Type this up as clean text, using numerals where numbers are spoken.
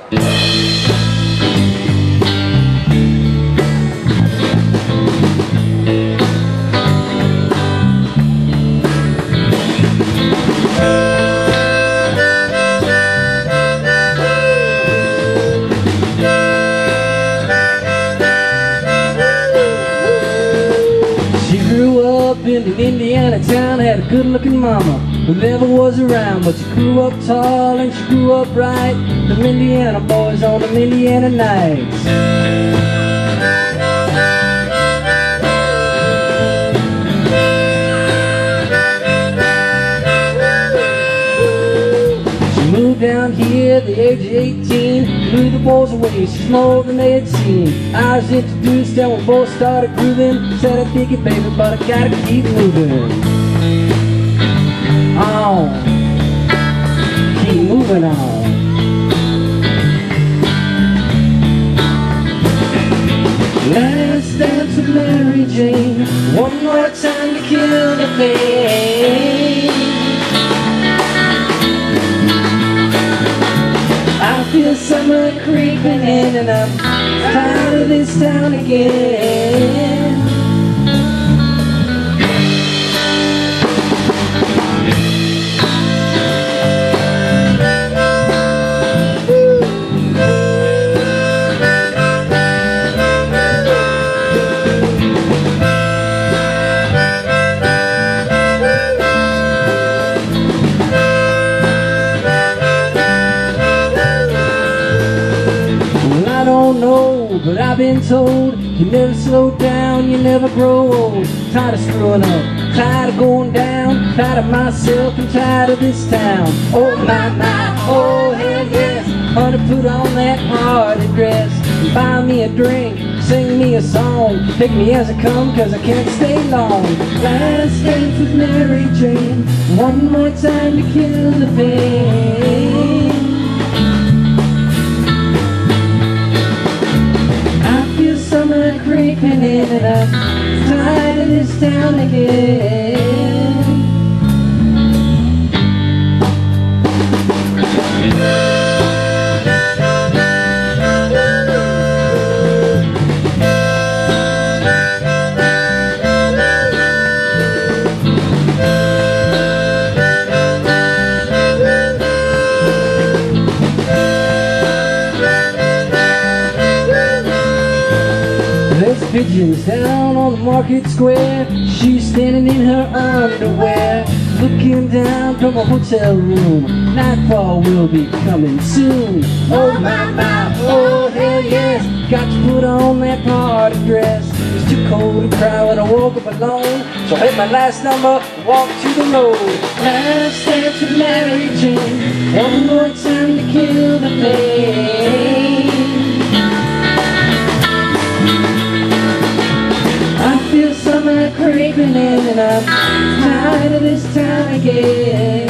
In an Indiana town, had a good-looking mama who never was around, but she grew up tall and she grew up right. Them Indiana boys on them Indiana nights. She moved down here at the age of 18, blew the boys away, she's more than they had seen. I was introduced and we both started grooving. Said I dig it, baby, but I gotta keep moving on. Keep moving on. Last dance with Mary Jane, one more time to kill the pain. I feel summer creeping in and I'm tired of this town again. But I've been told you never slow down, you never grow old. Tired of screwing up, tired of going down, tired of myself and tired of this town. Oh my, oh hell yes. Honey, put on that party dress, buy me a drink, sing me a song, pick me as I come, cause I can't stay long. Last dance with Mary Jane, one more time to kill the pain. Creeping in and I'm tired of this town again. There's pigeons down on the market square. She's standing in her underwear, looking down from a hotel room. Nightfall will be coming soon. Oh my, oh hell yes. Got to put on that party dress. It's too cold to cry when I woke up alone, so I hit my last number, walk to the road. Last dance with Mary Jane, one more time to kill the pain. Creeping in and I'm tired of this town again.